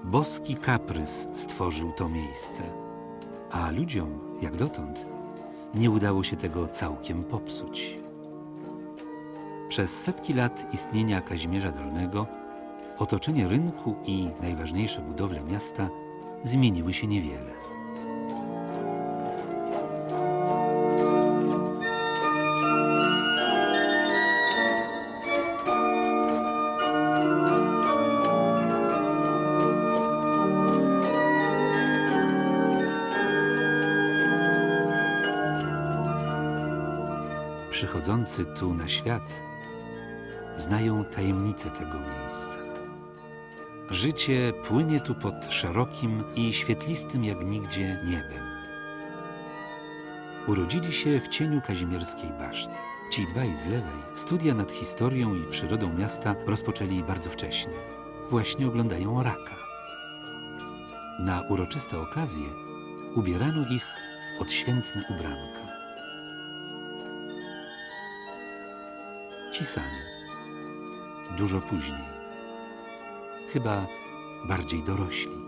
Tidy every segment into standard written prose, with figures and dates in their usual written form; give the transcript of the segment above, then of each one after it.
boski kaprys stworzył to miejsce, a ludziom, jak dotąd, nie udało się tego całkiem popsuć. Przez setki lat istnienia Kazimierza Dolnego otoczenie rynku i najważniejsze budowle miasta zmieniły się niewiele. Przychodzący tu na świat znają tajemnicę tego miejsca. Życie płynie tu pod szerokim i świetlistym jak nigdzie niebem. Urodzili się w cieniu kazimierskiej baszty. Ci dwaj z lewej studia nad historią i przyrodą miasta rozpoczęli bardzo wcześnie. Właśnie oglądają raka. Na uroczyste okazje ubierano ich w odświętne ubranka. Ci sami. Dużo później. Chyba bardziej dorośli.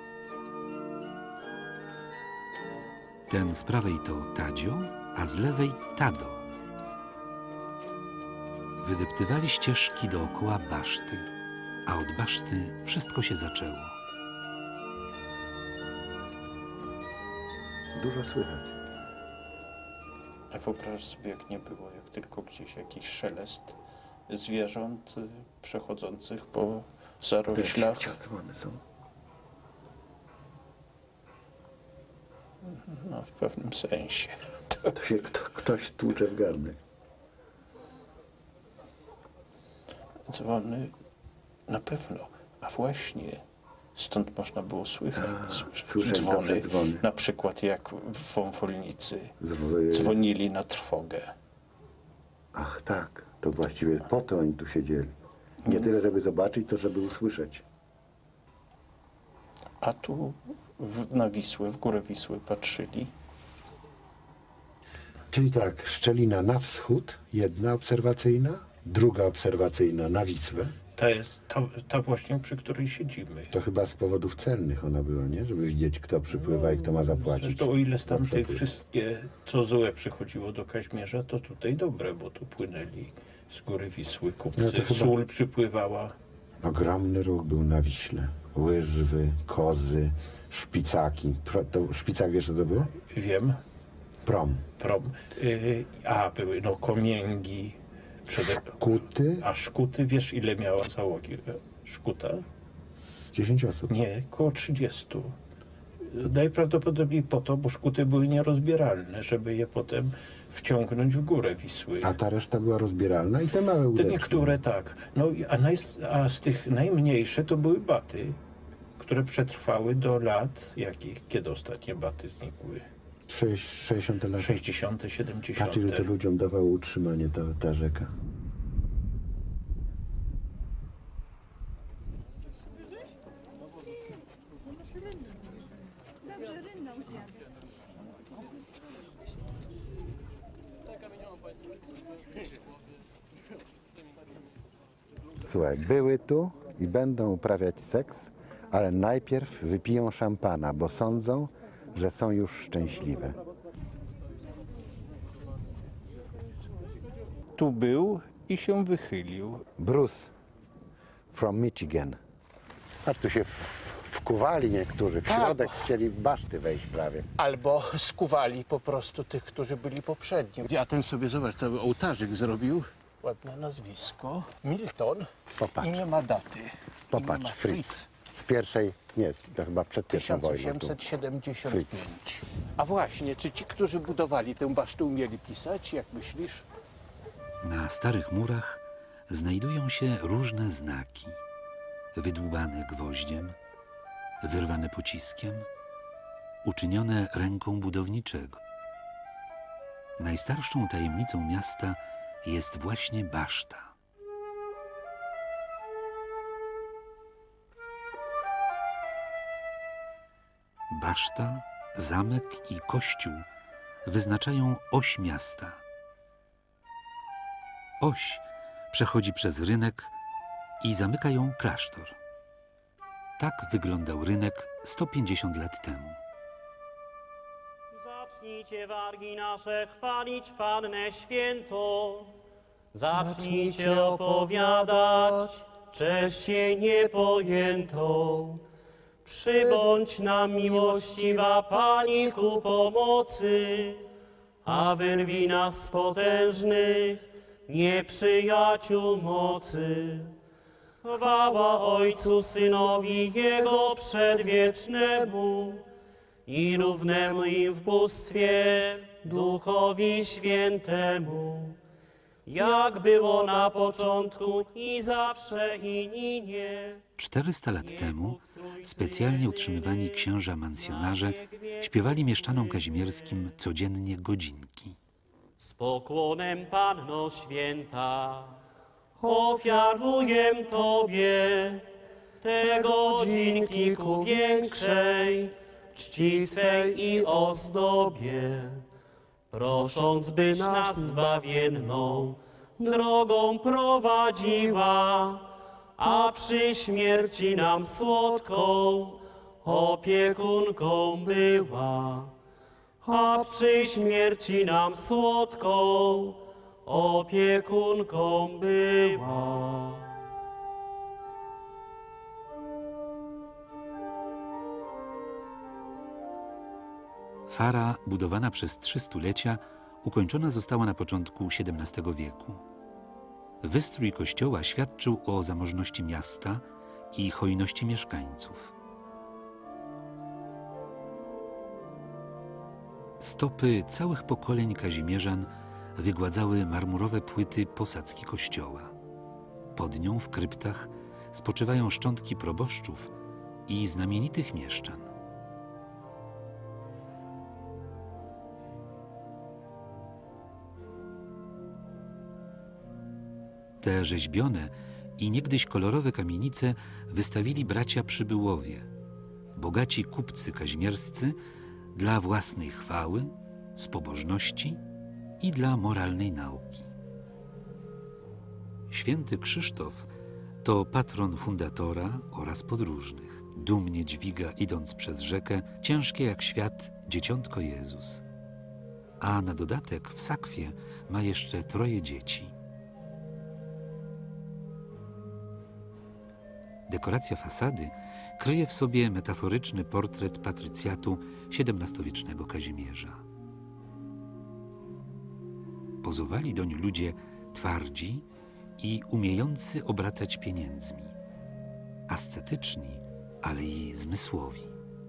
Ten z prawej to Tadzio, a z lewej Tado. Wydeptywali ścieżki dookoła baszty, a od baszty wszystko się zaczęło. Dużo słychać. A wyobraź sobie, jak nie było, jak tylko gdzieś jakiś szelest zwierząt przechodzących po zaroślach. Dzwony są. No, w pewnym sensie. To się ktoś tłucze w garnek. Dzwony na pewno, a właśnie stąd można było słyszeć dzwony. Na przykład jak w Wąwolnicy dzwonili na trwogę. Ach tak, to właściwie po to oni tu siedzieli. Nie tyle, żeby zobaczyć, to żeby usłyszeć. A tu na Wisłę, w górę Wisły patrzyli. Czyli tak, szczelina na wschód, jedna obserwacyjna, druga obserwacyjna na Wisłę. To jest ta właśnie, przy której siedzimy. To chyba z powodów celnych ona była, nie? Żeby widzieć, kto przypływa i kto ma zapłacić. Zresztą o ile stamtąd wszystkie, co złe przychodziło do Kaźmierza, to tutaj dobre, bo tu płynęli z góry Wisły kupcy. No chyba... Sól przypływała. Ogromny ruch był na Wiśle. Łyżwy, kozy, szpicaki. Szpicak wiesz, co to było? Wiem. Prom. Były komięgi. Szkuty? A szkuty, wiesz ile miała załogi szkuta? Z 10 osób. Nie, około 30. Najprawdopodobniej po to, bo szkuty były nierozbieralne, żeby je potem wciągnąć w górę Wisły. A ta reszta była rozbieralna i te małe łódeczki? Te niektóre tak. No, a z tych najmniejsze to były baty, które przetrwały do lat, kiedy ostatnie baty znikły? 60 lat. 60, 70. Patrz, ile to ludziom dawało utrzymanie ta rzeka. Słuchaj, były tu i będą uprawiać seks, ale najpierw wypiją szampana, bo sądzą, że są już szczęśliwe. Tu był i się wychylił. Bruce from Michigan. Patrz, tu się wkuwali niektórzy, w środek chcieli baszty wejść prawie. Albo skuwali po prostu tych, którzy byli poprzednio. A ten sobie, zobacz, cały ołtarzyk zrobił. Ładne nazwisko. Milton. Popatrz. I nie ma daty. Popatrz, Fritz. Z pierwszej, nie, to chyba przed pierwszą wojną. 1875. A właśnie, czy ci, którzy budowali tę basztę, umieli pisać, jak myślisz? Na starych murach znajdują się różne znaki. Wydłubane gwoździem, wyrwane pociskiem, uczynione ręką budowniczego. Najstarszą tajemnicą miasta jest właśnie baszta. Baszta, zamek i kościół wyznaczają oś miasta. Oś przechodzi przez rynek i zamyka ją klasztor. Tak wyglądał rynek 150 lat temu. Zacznijcie wargi nasze chwalić Pannę Świętą. Zacznijcie opowiadać cześć jej niepojętą. Przybądź nam, miłościwa Pani, ku pomocy, a wyrwij nas z potężnych nieprzyjaciół mocy. Chwała Ojcu, Synowi Jego przedwiecznemu i równemu im w bóstwie Duchowi Świętemu, jak było na początku i zawsze i ninie. 400 lat temu specjalnie utrzymywani księża mansjonarze śpiewali mieszczanom kazimierskim codziennie godzinki. Z pokłonem, Panno Święta, ofiaruję Tobie te godzinki ku większej czci Twej i ozdobie, prosząc, byś nas zbawienną drogą prowadziła, a przy śmierci nam słodką opiekunką była. A przy śmierci nam słodką opiekunką była. Fara, budowana przez 3 stulecia, ukończona została na początku XVII wieku. Wystrój kościoła świadczył o zamożności miasta i hojności mieszkańców. Stopy całych pokoleń kazimierzan wygładzały marmurowe płyty posadzki kościoła. Pod nią w kryptach spoczywają szczątki proboszczów i znamienitych mieszczan. Te rzeźbione i niegdyś kolorowe kamienice wystawili bracia Przybyłowie, bogaci kupcy kazimierscy, dla własnej chwały, z pobożności i dla moralnej nauki. Święty Krzysztof to patron fundatora oraz podróżnych. Dumnie dźwiga, idąc przez rzekę, ciężkie jak świat dzieciątko Jezus. A na dodatek w sakwie ma jeszcze 3 dzieci. Dekoracja fasady kryje w sobie metaforyczny portret patrycjatu XVII-wiecznego Kazimierza. Pozowali doń ludzie twardzi i umiejący obracać pieniędzmi, ascetyczni, ale i zmysłowi.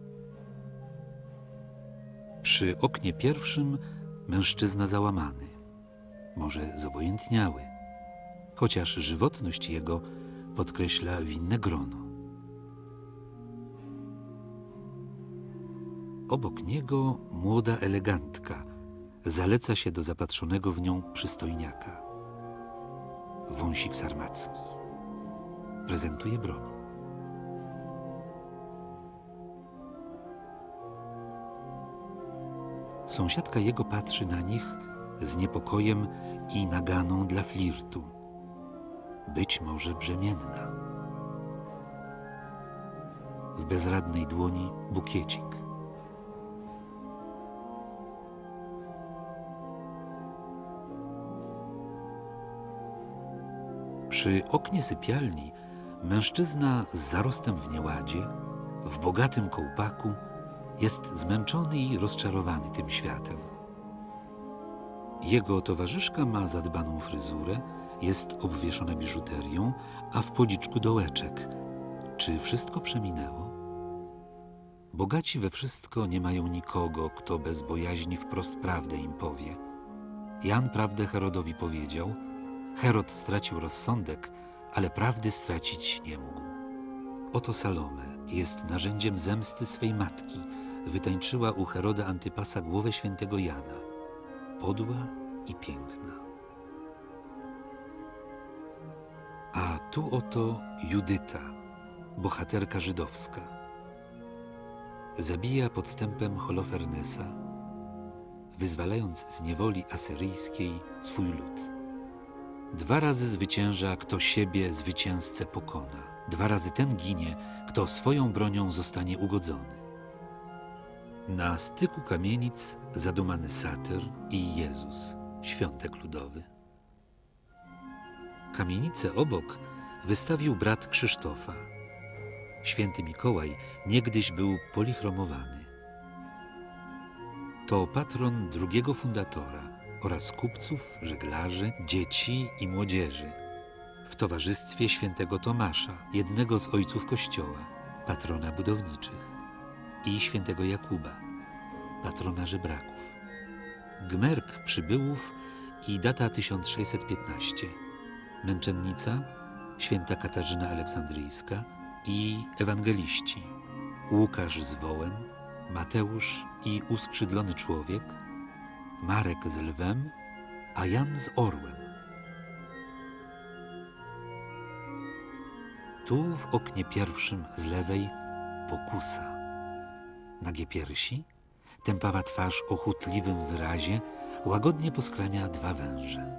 Przy oknie pierwszym mężczyzna załamany, może zobojętniały, chociaż żywotność jego podkreśla winne grono. Obok niego młoda elegantka zaleca się do zapatrzonego w nią przystojniaka. Wąsik sarmacki. Prezentuje broń. Sąsiadka jego patrzy na nich z niepokojem i naganą dla flirtu. Być może brzemienna. W bezradnej dłoni bukiecik. Przy oknie sypialni mężczyzna z zarostem w nieładzie, w bogatym kołpaku, jest zmęczony i rozczarowany tym światem. Jego towarzyszka ma zadbaną fryzurę, jest obwieszona biżuterią, a w policzku dołeczek. Czy wszystko przeminęło? Bogaci we wszystko nie mają nikogo, kto bez bojaźni wprost prawdę im powie. Jan prawdę Herodowi powiedział. Herod stracił rozsądek, ale prawdy stracić nie mógł. Oto Salome jest narzędziem zemsty swej matki. Wytańczyła u Heroda Antypasa głowę świętego Jana. Podła i piękna. A tu oto Judyta, bohaterka żydowska. Zabija podstępem Holofernesa, wyzwalając z niewoli asyryjskiej swój lud. 2 razy zwycięża, kto siebie zwycięzcę pokona. 2 razy ten ginie, kto swoją bronią zostanie ugodzony. Na styku kamienic zadumany satyr i Jezus, świątek ludowy. Kamienicę obok wystawił brat Krzysztofa. Święty Mikołaj niegdyś był polichromowany. To patron drugiego fundatora oraz kupców, żeglarzy, dzieci i młodzieży. W towarzystwie świętego Tomasza, jednego z ojców Kościoła, patrona budowniczych, i świętego Jakuba, patrona żebraków. Gmerk przybyłów i data 1615. Męczennica, święta Katarzyna Aleksandryjska i ewangeliści Łukasz z wołem, Mateusz i uskrzydlony człowiek, Marek z lwem, a Jan z orłem. Tu w oknie pierwszym z lewej pokusa. Nagie piersi, tępawa twarz o chutliwym wyrazie łagodnie poskramia dwa węże.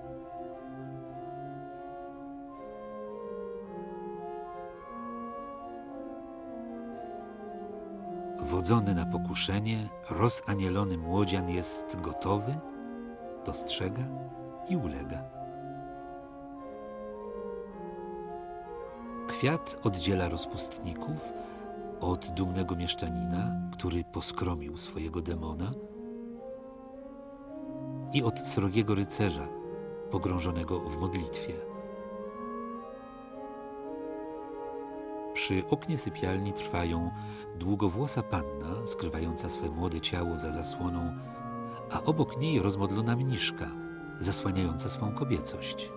Wodzony na pokuszenie, rozanielony młodzian jest gotowy, dostrzega i ulega. Kwiat oddziela rozpustników od dumnego mieszczanina, który poskromił swojego demona, i od srogiego rycerza, pogrążonego w modlitwie. Przy oknie sypialni trwają długowłosa panna, skrywająca swe młode ciało za zasłoną, a obok niej rozmodlona mniszka, zasłaniająca swą kobiecość.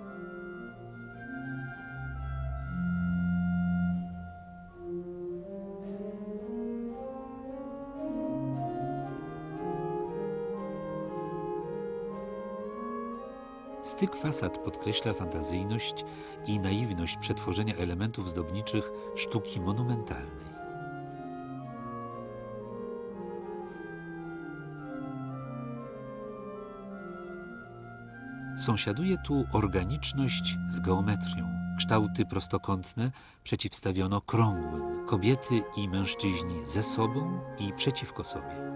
Styk fasad podkreśla fantazyjność i naiwność przetworzenia elementów zdobniczych sztuki monumentalnej. Sąsiaduje tu organiczność z geometrią. Kształty prostokątne przeciwstawiono krągłym, kobiety i mężczyźni ze sobą i przeciwko sobie.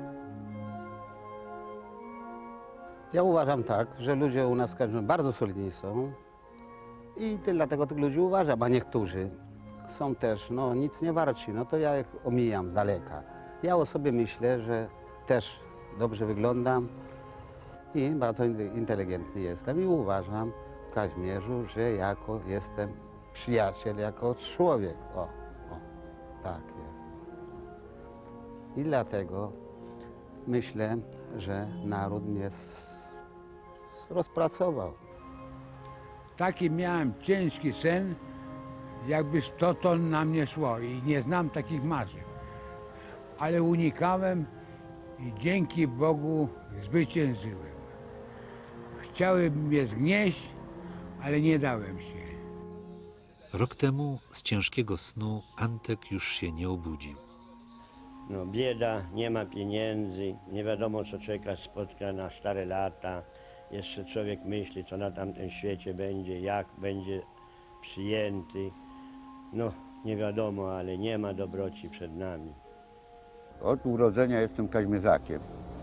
Ja uważam tak, że ludzie u nas w Kazimierzu bardzo solidni są i dlatego tych ludzi uważam, a niektórzy są też nic nie warci, to ja ich omijam z daleka. Ja o sobie myślę, że też dobrze wyglądam i bardzo inteligentny jestem i uważam w Kazimierzu, że jestem przyjaciel, jako człowiek. Tak jest. I dlatego myślę, że naród mnie rozpracował. Taki miałem ciężki sen, jakby 100 ton na mnie szło i nie znam takich marzeń. Ale unikałem i dzięki Bogu zwyciężyłem. Chciały mnie zgnieść, ale nie dałem się. Rok temu z ciężkiego snu Antek już się nie obudził. Bieda, nie ma pieniędzy, nie wiadomo co człowieka spotka na stare lata. Jeszcze człowiek myśli, co na tamtym świecie będzie, jak będzie przyjęty. Nie wiadomo, ale nie ma dobroci przed nami. Od urodzenia jestem Kazimierzakiem.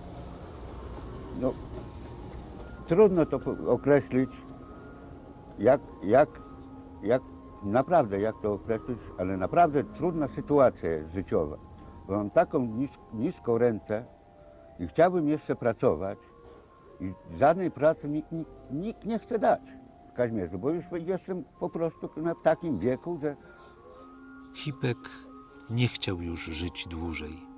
Trudno to określić, naprawdę jak to określić, ale naprawdę trudna sytuacja jest życiowa. Bo mam taką niską rękę i chciałbym jeszcze pracować i żadnej pracy nikt nie chce dać w Kazimierzu, bo już jestem po prostu w takim wieku, że... Hipek nie chciał już żyć dłużej.